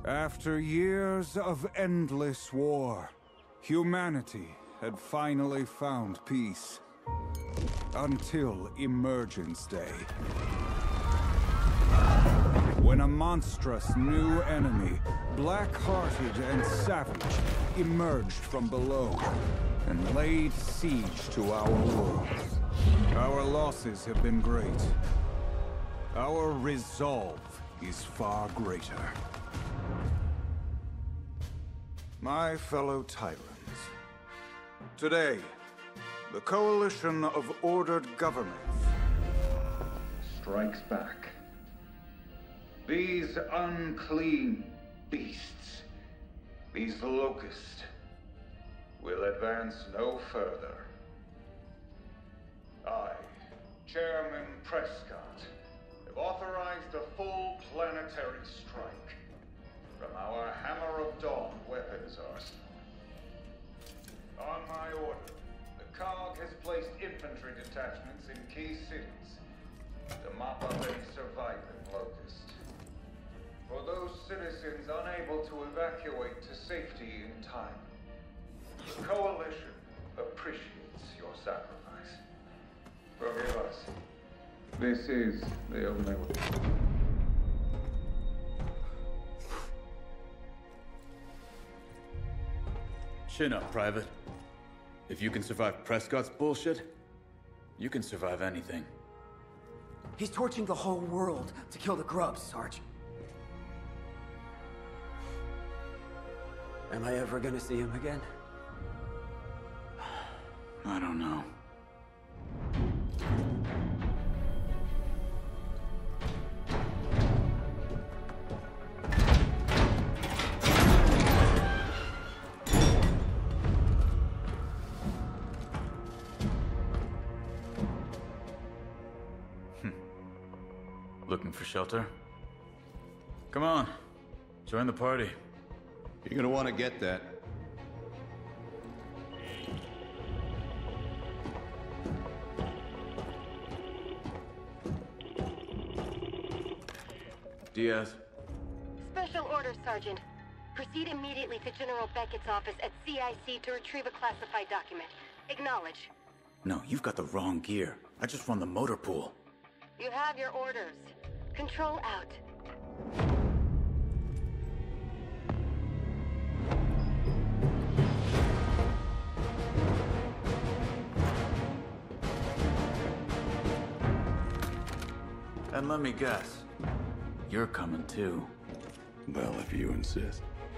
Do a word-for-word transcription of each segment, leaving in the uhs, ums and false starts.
After years of endless war, humanity had finally found peace. Until Emergence Day. When a monstrous new enemy, black-hearted and savage, emerged from below and laid siege to our world. Our losses have been great. Our resolve is far greater. My fellow tyrants, today, the coalition of ordered governments strikes back. These unclean beasts, these locusts, will advance no further. I, Chairman Prescott, have authorized a full planetary strike from our Hammer of Dawn weapons arsenal. On my order, the C O G has placed infantry detachments in key cities to mop up any surviving locust. For those citizens unable to evacuate to safety in time, the Coalition appreciates your sacrifice. Forgive us. This is the only way. Chin up, Private. If you can survive Prescott's bullshit, you can survive anything. He's torching the whole world to kill the grubs, Sarge. Am I ever gonna see him again? I don't know. Looking for shelter? Come on, join the party. You're gonna want to get that. Diaz. Special order, Sergeant. Proceed immediately to General Beckett's office at C I C to retrieve a classified document. Acknowledge. No, you've got the wrong gear. I just run the motor pool. You have your orders. Control out. And let me guess, you're coming too. Well, if you insist.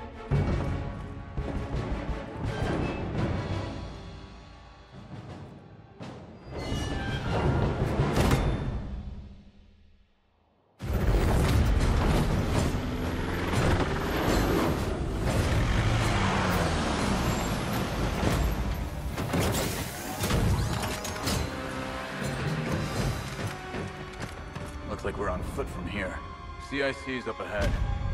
Like we're on foot from here. C I C's up ahead.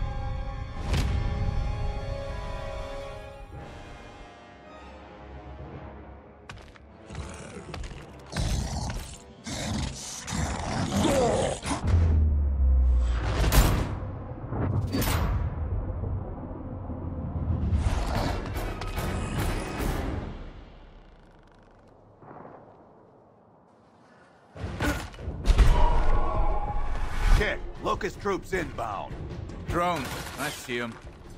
Locust troops inbound. Drone, I see him.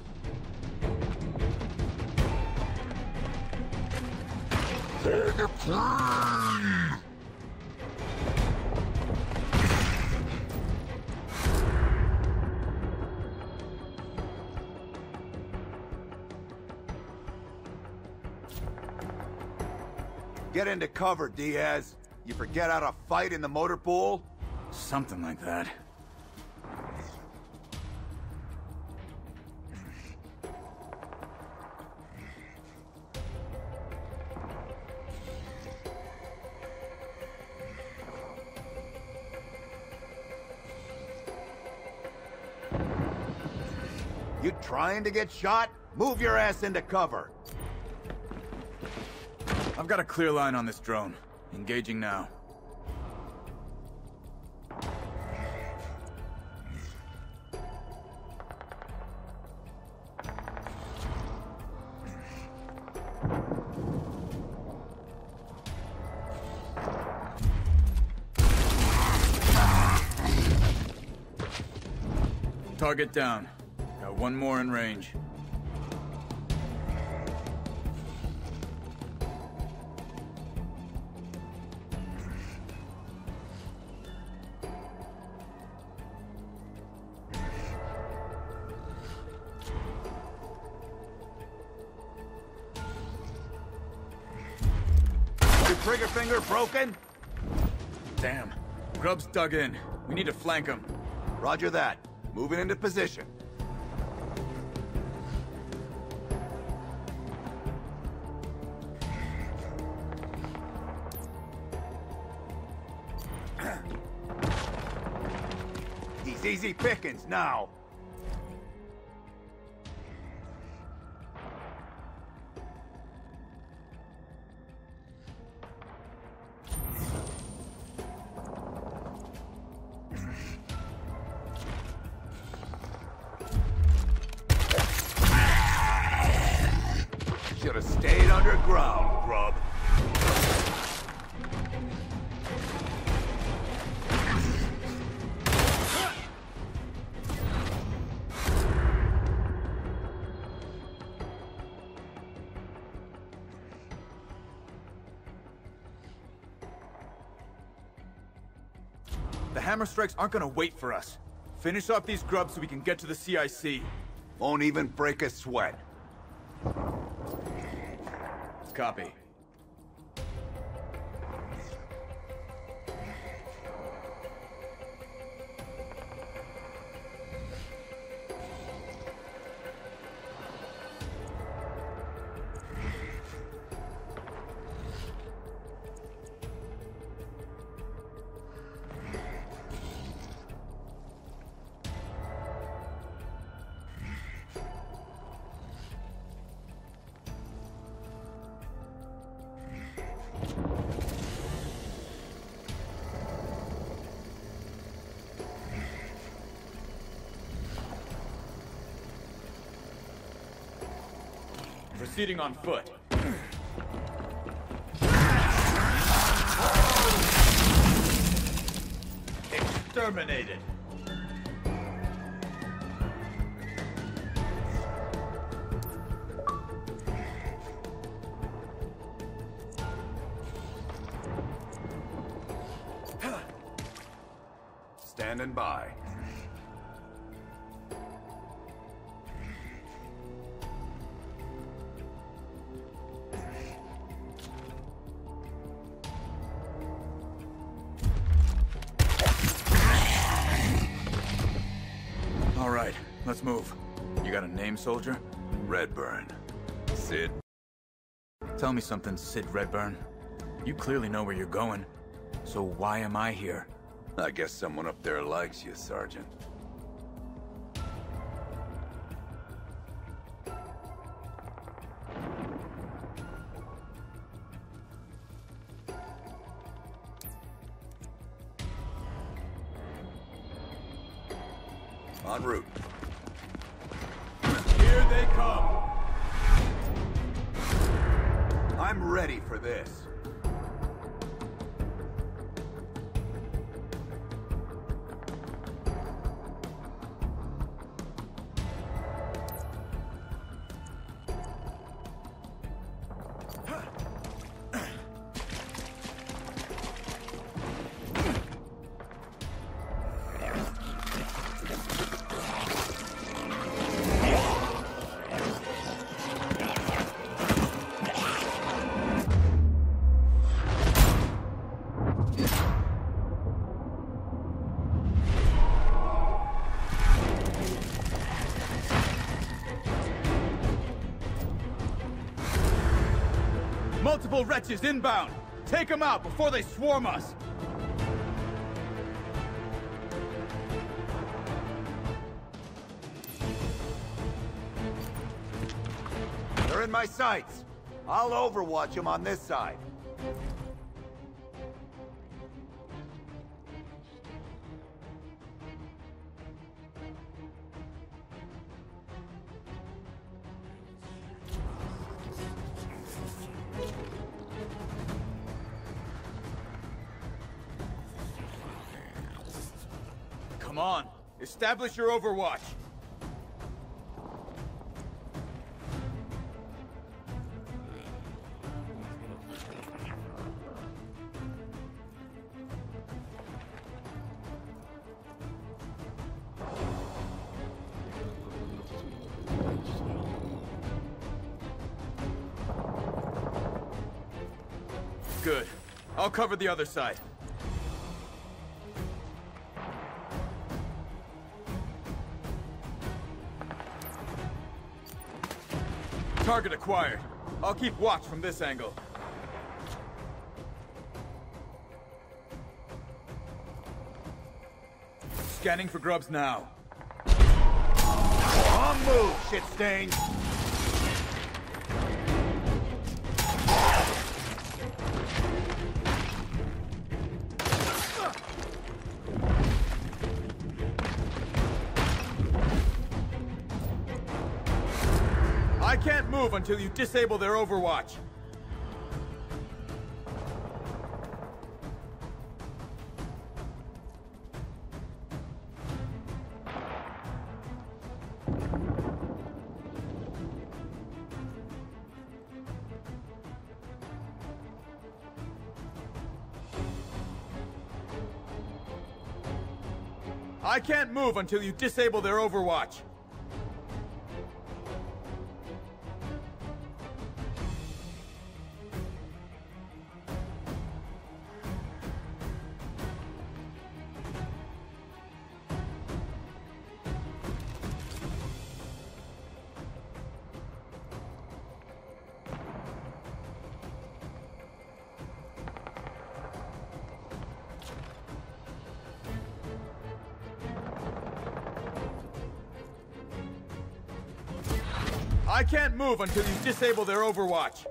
Get into cover, Diaz. You forget how to fight in the motor pool? Something like that. You trying to get shot? Move your ass into cover. I've got a clear line on this drone. Engaging now. Target down. Got one more in range. Your trigger finger broken? Damn. Grub's dug in. We need to flank him. Roger that. Moving into position. He's easy pickings now. Should have stayed underground, grub. The hammer strikes aren't gonna wait for us. Finish off these grubs so we can get to the C I C. Won't even break a sweat. Copy. Proceeding on foot. Exterminated. Standing by. All right, let's move. You got a name, soldier? Redburn. Sid. Tell me something, Sid Redburn. You clearly know where you're going. So why am I here? I guess someone up there likes you, Sergeant. En route. Here they come! I'm ready for this. Multiple wretches inbound! Take them out before they swarm us! They're in my sights. I'll overwatch them on this side. Come on, Establish your Overwatch. Good. I'll cover the other side. Target acquired. I'll keep watch from this angle. Scanning for grubs now. Wrong move, shit stain. I can't move until you disable their Overwatch. I can't move until you disable their Overwatch. I can't move until you disable their Overwatch.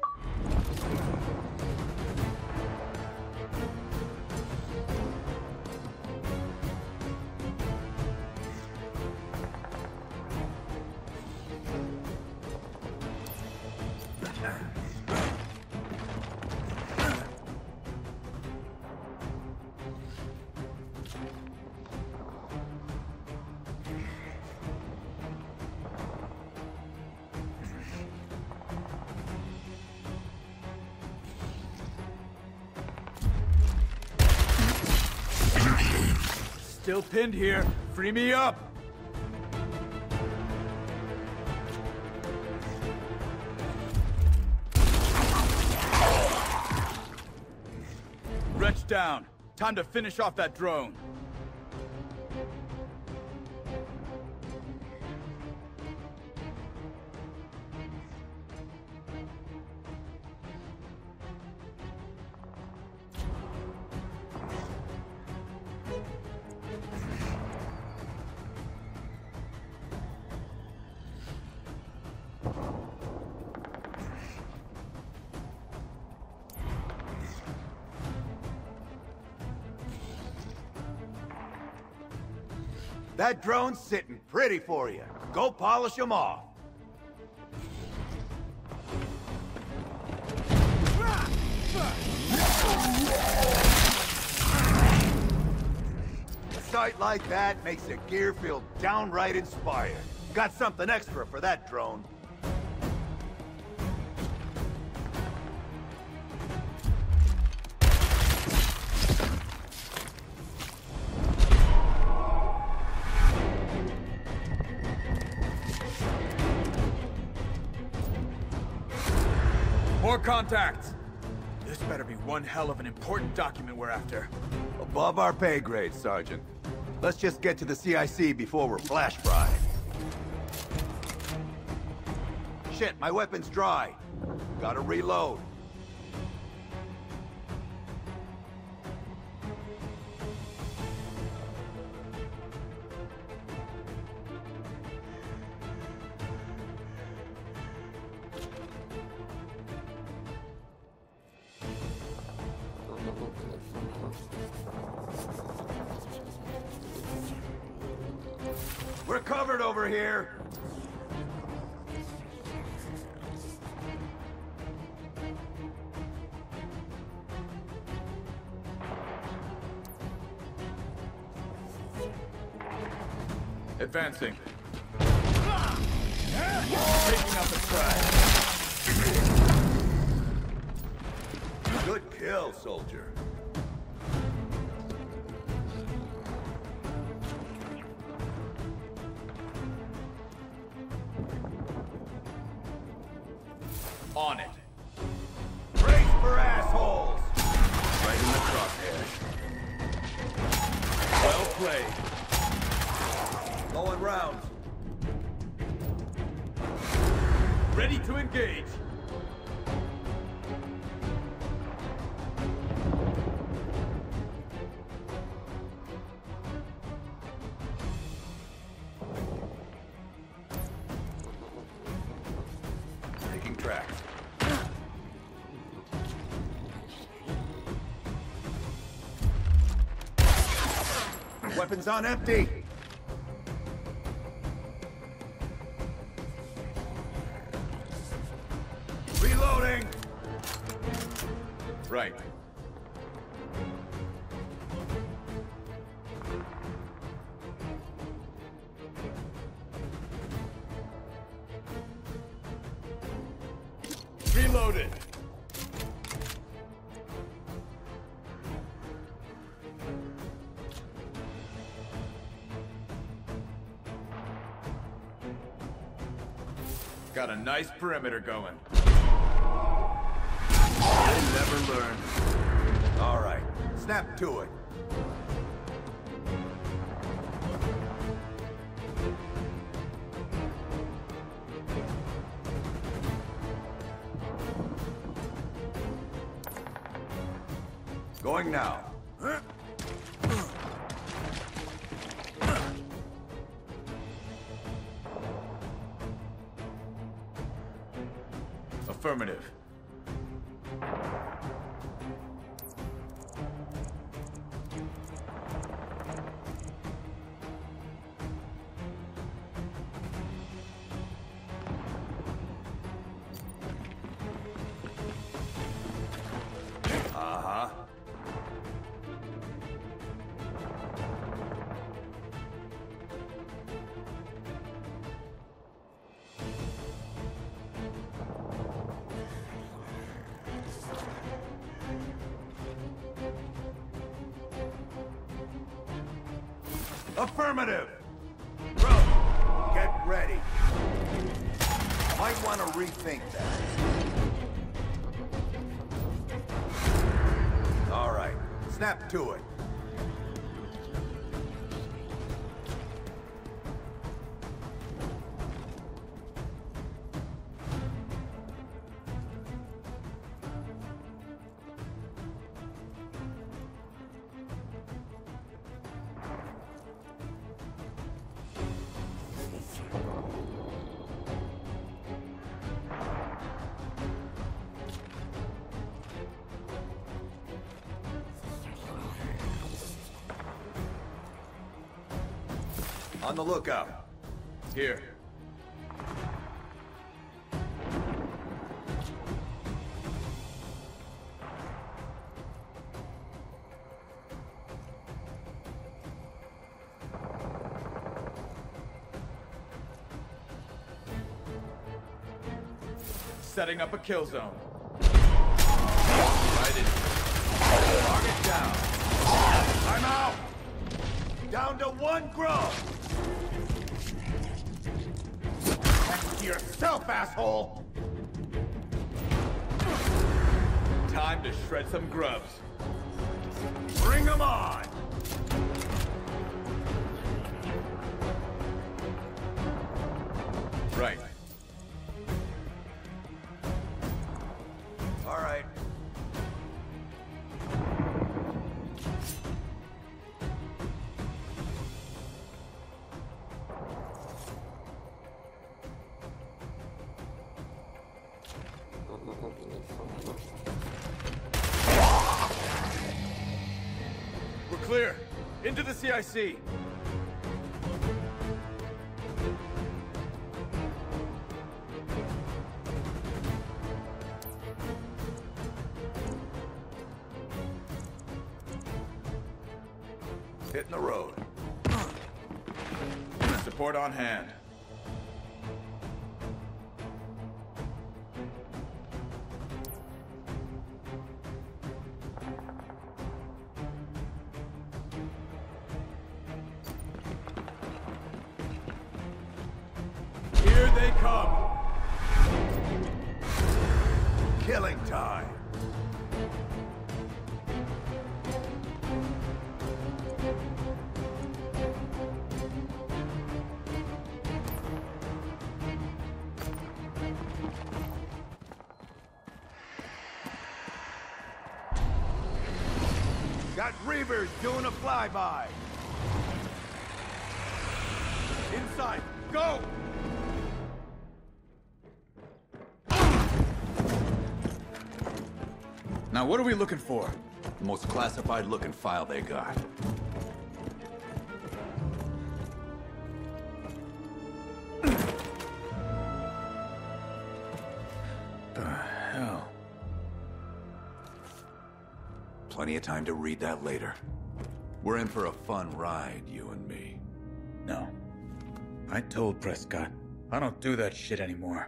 Still pinned here. Free me up! Wretch down. Time to finish off that drone. That drone's sitting pretty for you. Go polish them off. A sight like that makes the gear feel downright inspired. Got something extra for that drone. More contacts! This better be one hell of an important document we're after. Above our pay grade, Sergeant. Let's just get to the C I C before we're flash fried. Shit, my weapon's dry. Gotta reload. We're covered over here. Advancing. Taking out the Frag. Good kill, soldier. On it. Brace for assholes! Right in the crosshairs. Well played. Going rounds. Ready to engage. Taking tracks. Weapons on empty. Reloading. Right. Reloaded. Got a nice perimeter going. You'll never learn. All right, snap to it. Going now. Affirmative. Uh-huh. Affirmative! Bro, get ready. Might want to rethink that. All right, snap to it. On the lookout. Here. Setting up a kill zone. Right in. Target down. I'm out! Down to one grub! Back to yourself, asshole! Time to shred some grubs. Bring them on! Right. All right. We're clear. Into the C I C. Hitting the road. Support on hand. Here they come. Killing time. Got Reavers doing a flyby. Inside, go! Now, what are we looking for? The most classified looking file they got. The hell? Plenty of time to read that later. We're in for a fun ride, you and me. No. I told Prescott, I don't do that shit anymore.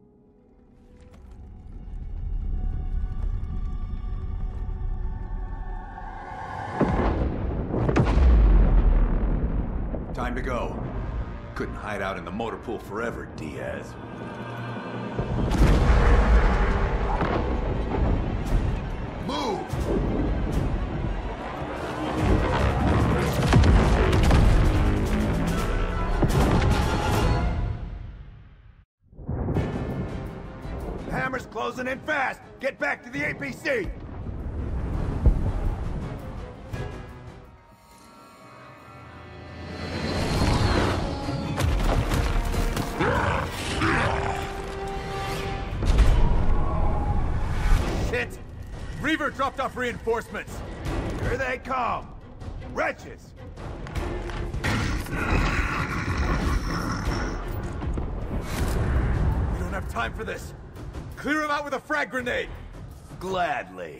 Time to go. Couldn't hide out in the motor pool forever, Diaz. Move! The hammer's closing in fast! Get back to the A P C! Shit! Reaver dropped off reinforcements! Here they come! Wretches! We don't have time for this! Clear him out with a frag grenade! Gladly.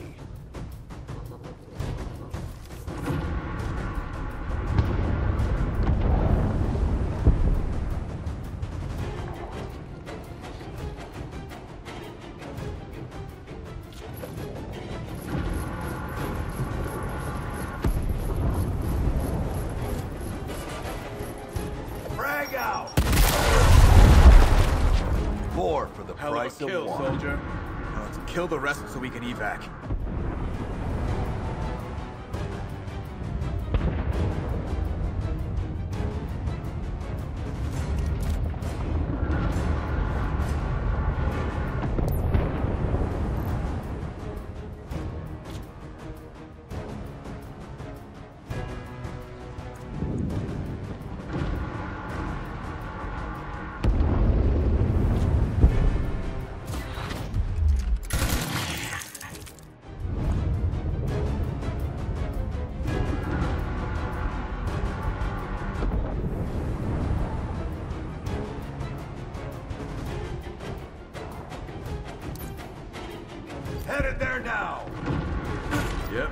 Frag out! Four for the Hell price of a kill, of one. soldier. Now let's kill the rest so we can evac. Headed there now! Yep.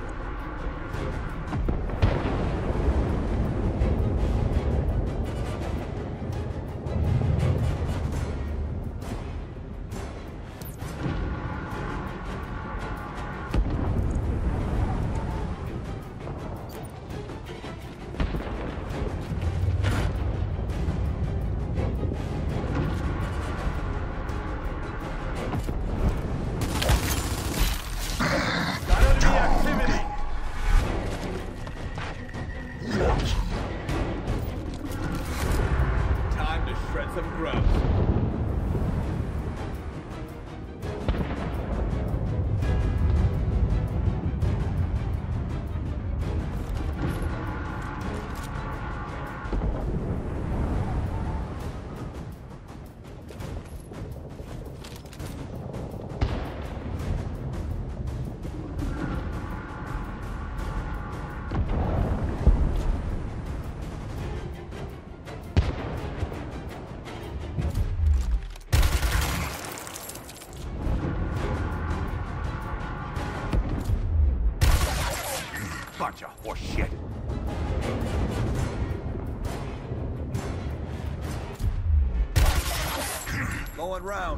Going round.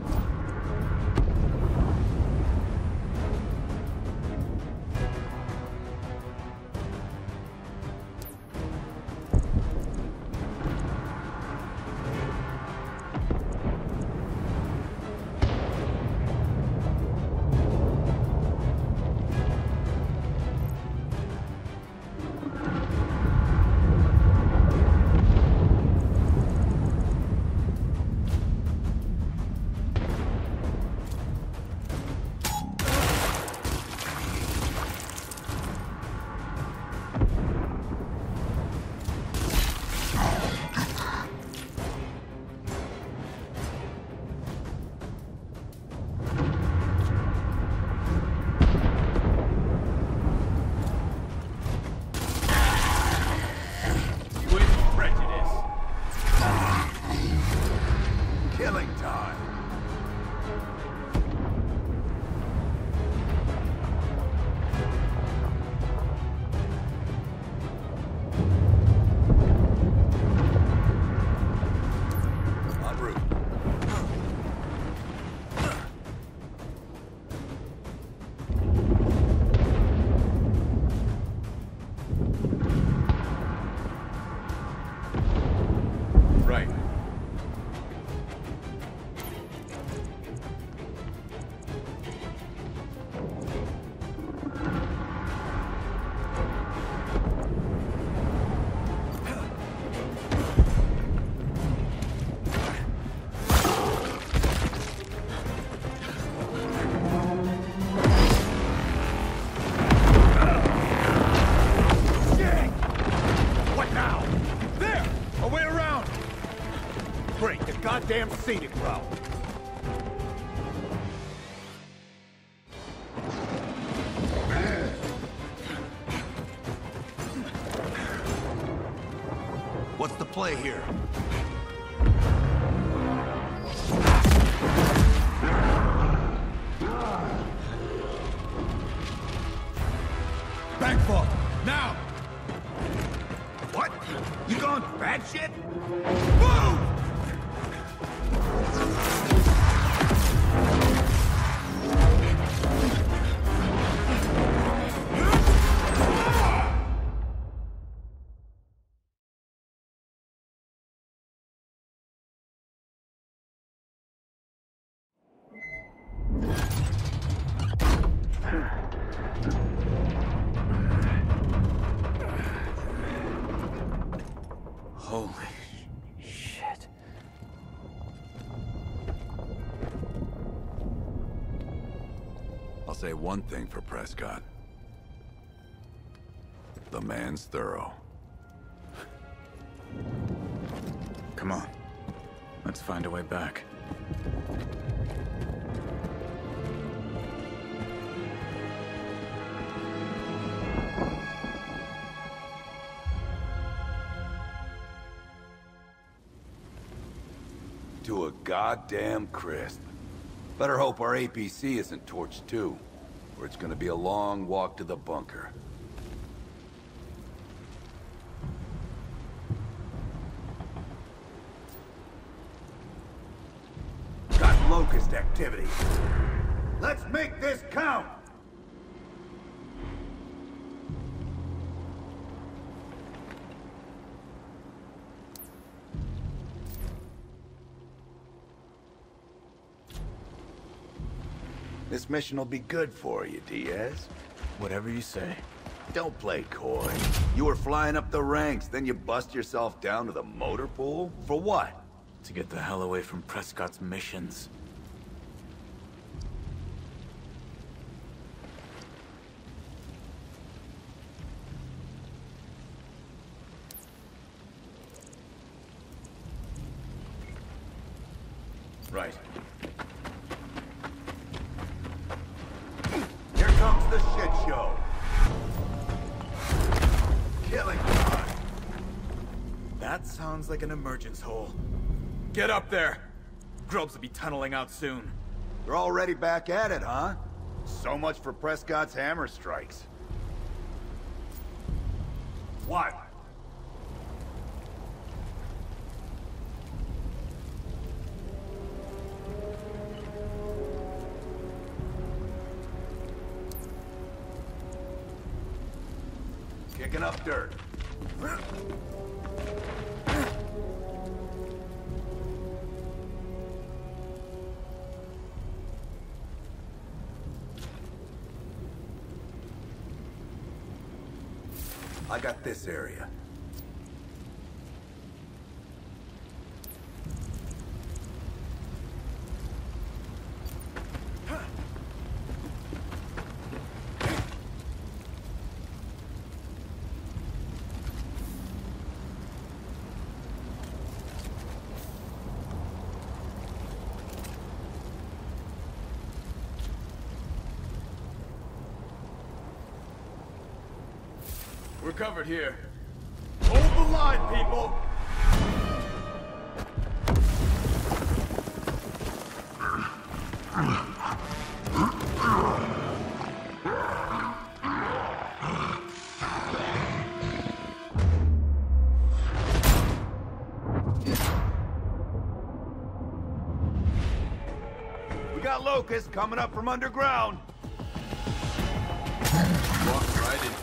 Goddamn scenic route. What's the play here? Backfall! Now! What? You gone batshit? Move! Holy shit. I'll say one thing for Prescott. The man's thorough. Come on. Let's find a way back. To a goddamn crisp. Better hope our A P C isn't torched too, or it's gonna be a long walk to the bunker. Got locust activity. Let's make this count! This mission will be good for you, Diaz. Whatever you say. Don't play coy. You were flying up the ranks, then you bust yourself down to the motor pool? For what? To get the hell away from Prescott's missions. Right. Here comes the shit show. Killing time. That sounds like an emergence hole. Get up there! Grubs will be tunneling out soon. They're already back at it, huh? So much for Prescott's hammer strikes. What? Kicking up dirt. I got this area. We're covered here. Hold the line, people! We got locusts coming up from underground. Walk right into it.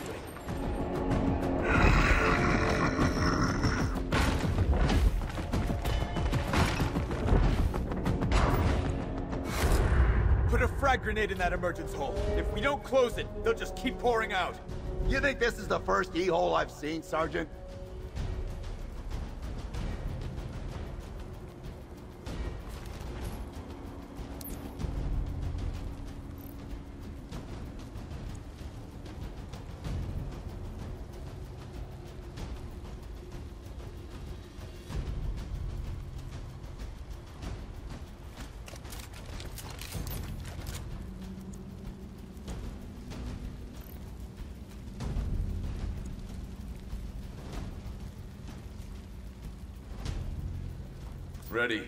Put a frag grenade in that emergence hole. If we don't close it, they'll just keep pouring out. You think this is the first E-hole I've seen, Sergeant? Ready.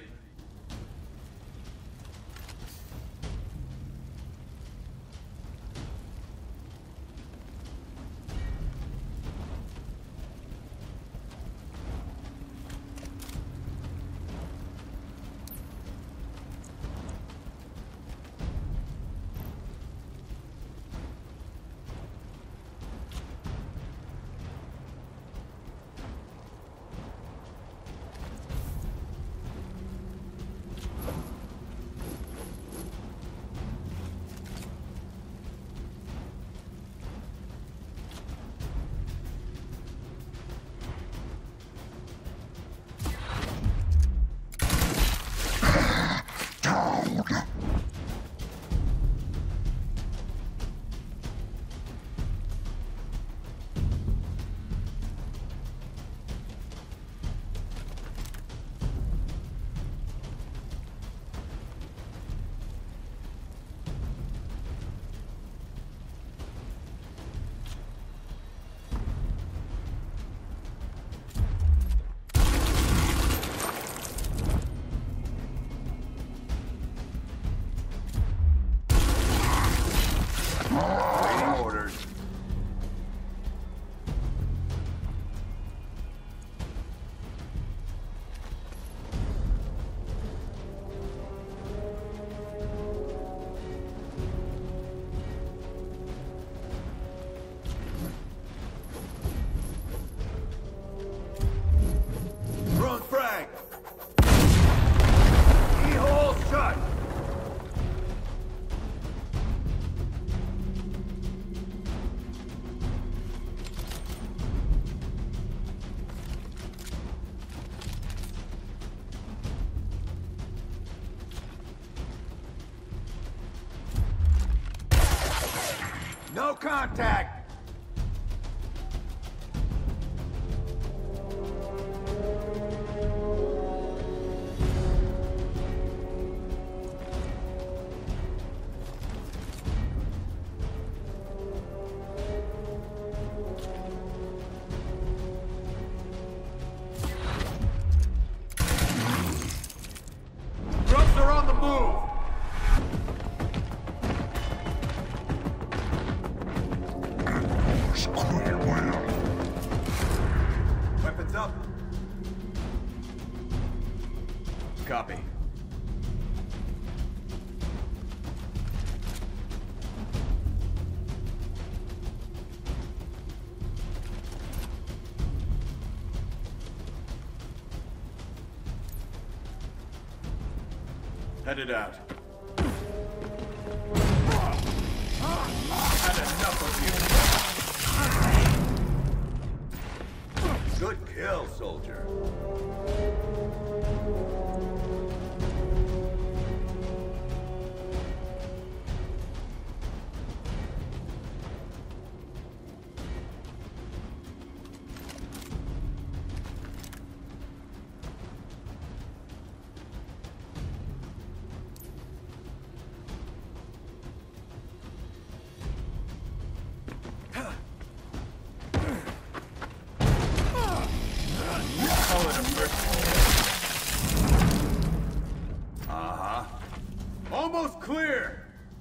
No contact! Grubs are on the move! Weapons up. Copy. Headed out. Had enough of you. Good kill, soldier. Almost clear!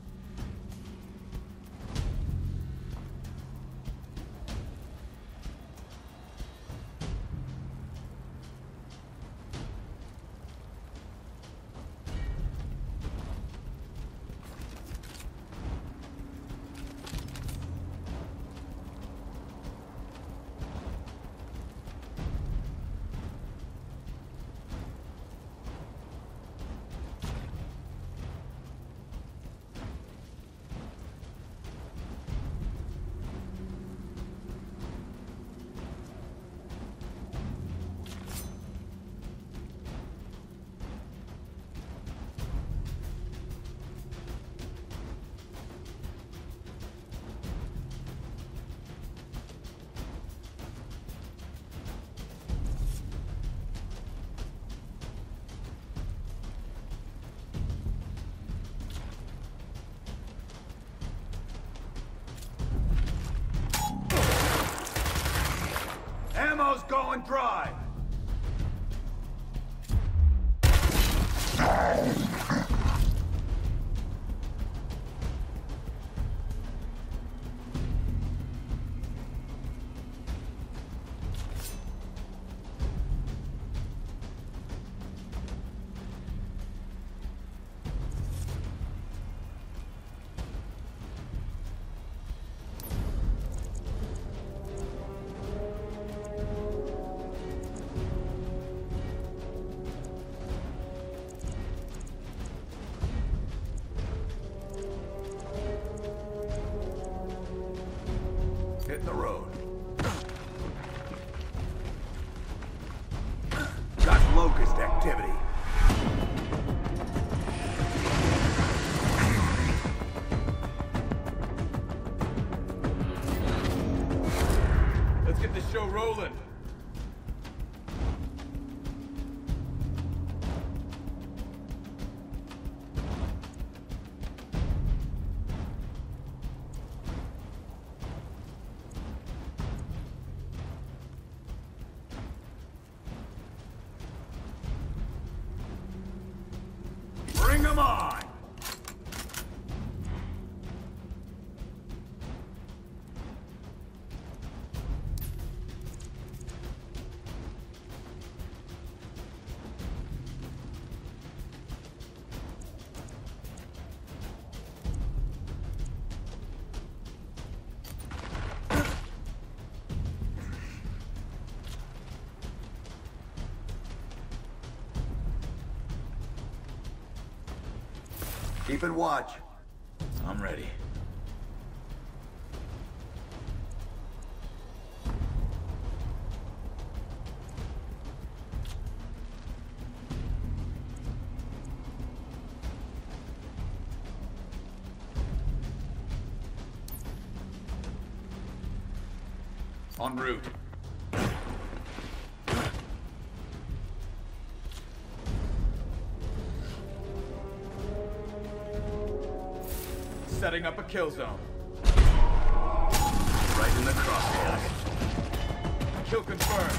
Ammo's going dry! Hitting the road. Got locust activity. Let's get this show rolling. Bring them on! Keeping watch. I'm ready. En route. Setting up a kill zone. Right in the crosshairs. Kill confirmed.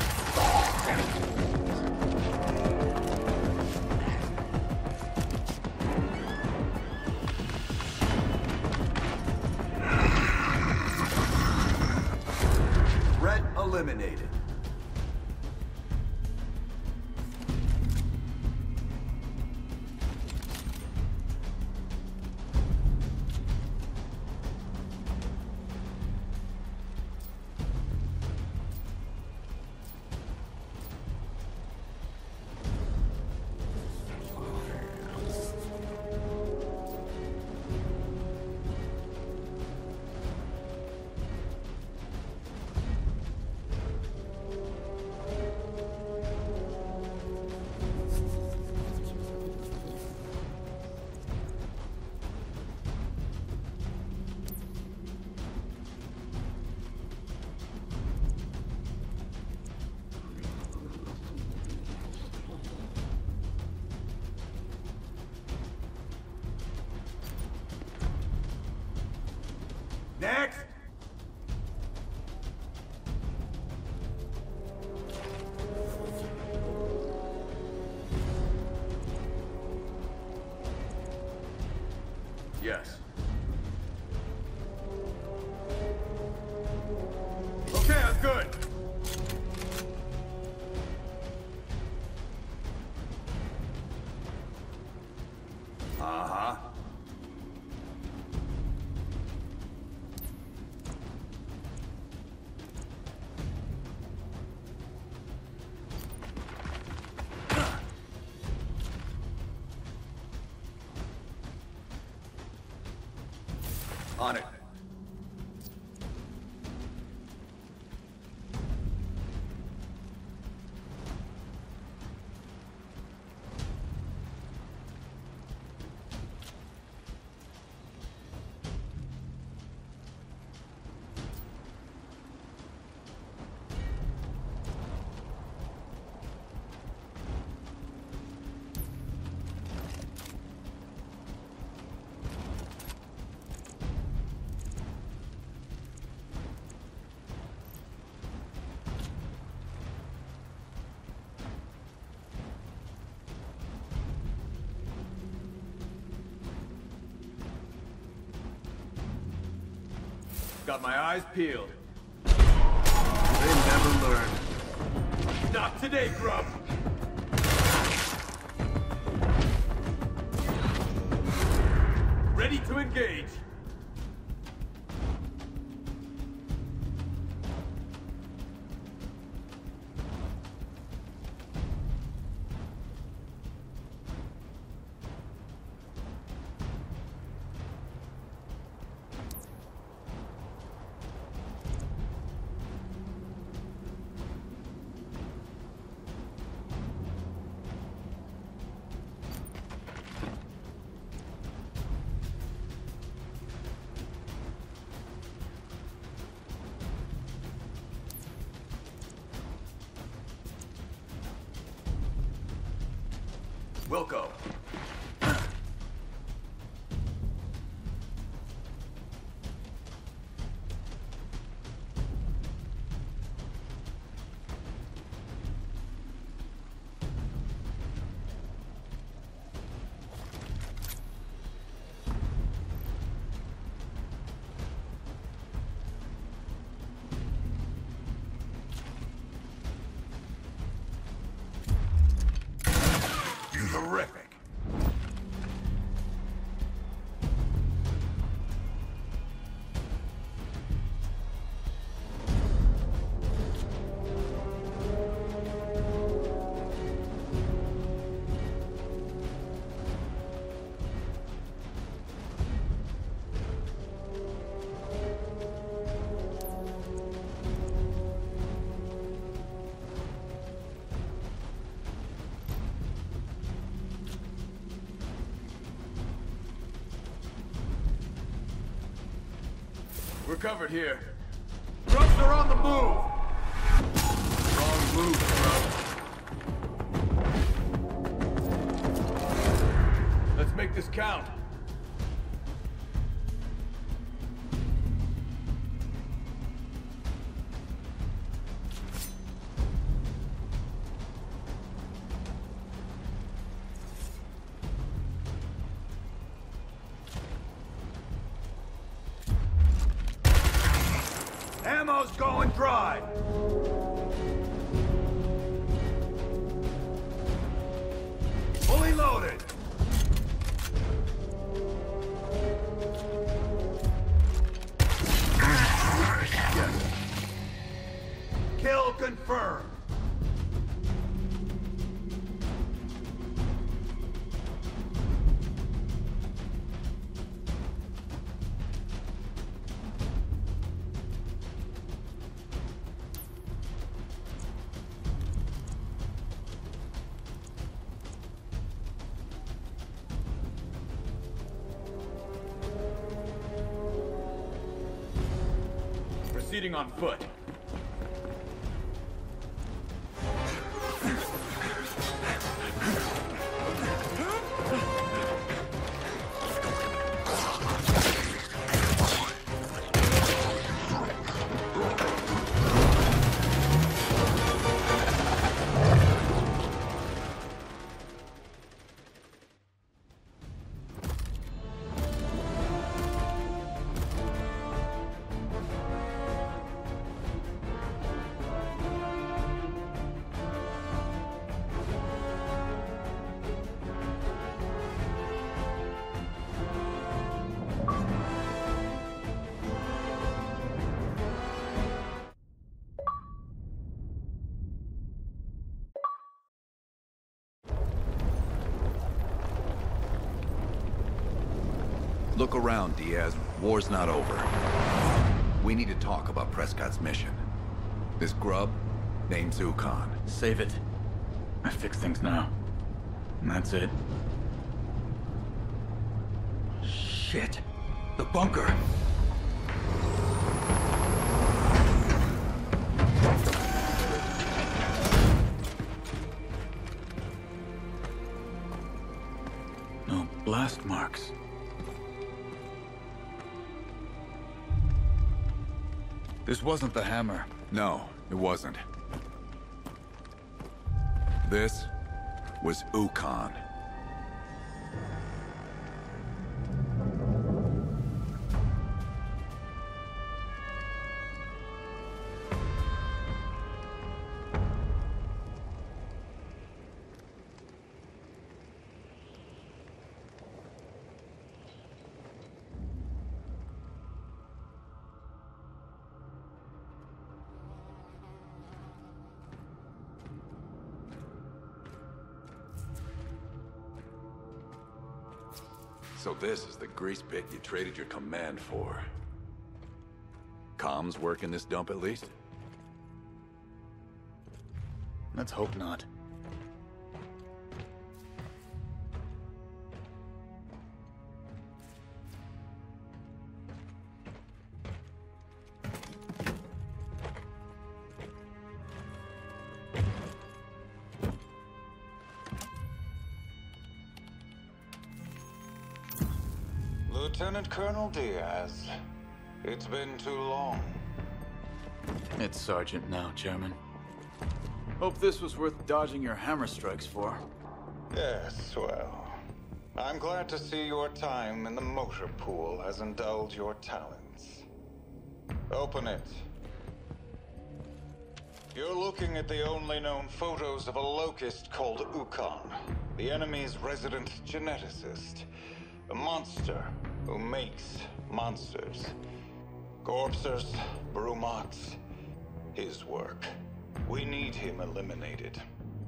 Threat eliminated. Next! Yes. Okay, I'm good. Uh-huh. On it. Got my eyes peeled. They never learn. Not today, grub! Ready to engage. Wilco. Terrific. We're covered here. Grubs are on the move! Wrong move, grub. Let's make this count. Ammo's going dry! Fully loaded! Yes. Kill confirmed! Proceeding on foot. Look around, Diaz. War's not over. We need to talk about Prescott's mission. This grub, named Zukon. Save it. I fix things now. And that's it. Shit. The bunker. No blast marks. This wasn't the hammer. No, it wasn't. This was Ukon. So this is the grease pit you traded your command for. Comms work in this dump at least? Let's hope not. Lieutenant Colonel Diaz, it's been too long. It's Sergeant now, Chairman. Hope this was worth dodging your hammer strikes for. Yes, well, I'm glad to see your time in the motor pool has indulged your talents. Open it. You're looking at the only known photos of a locust called Ukon, the enemy's resident geneticist. A monster who makes monsters. Corpsers, Brumox, his work. We need him eliminated.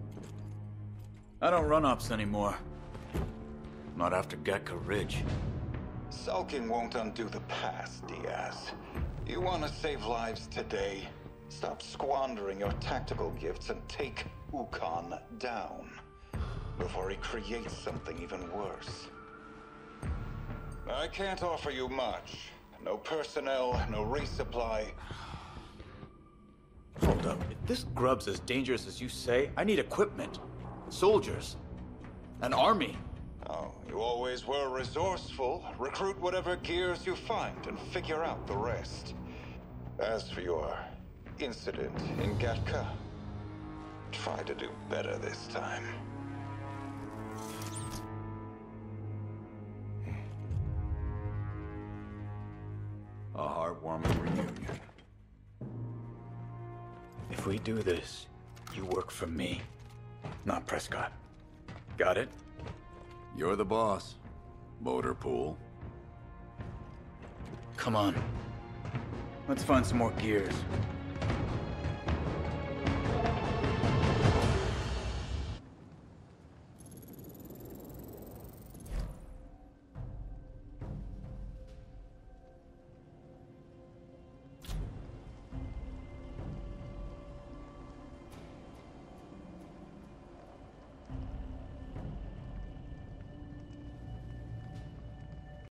I don't run ops anymore. Not after Gatka Ridge. Sulking won't undo the past, Diaz. You want to save lives today? Stop squandering your tactical gifts and take Ukon down before he creates something even worse. I can't offer you much. No personnel, no resupply. Hold up. If this grub's as dangerous as you say, I need equipment. Soldiers. An army. Oh, you always were resourceful. Recruit whatever gears you find and figure out the rest. As for your incident in Gatka, try to do better this time. A heartwarming reunion. If we do this, you work for me, not Prescott. Got it? You're the boss. Motor pool. Come on. Let's find some more gears.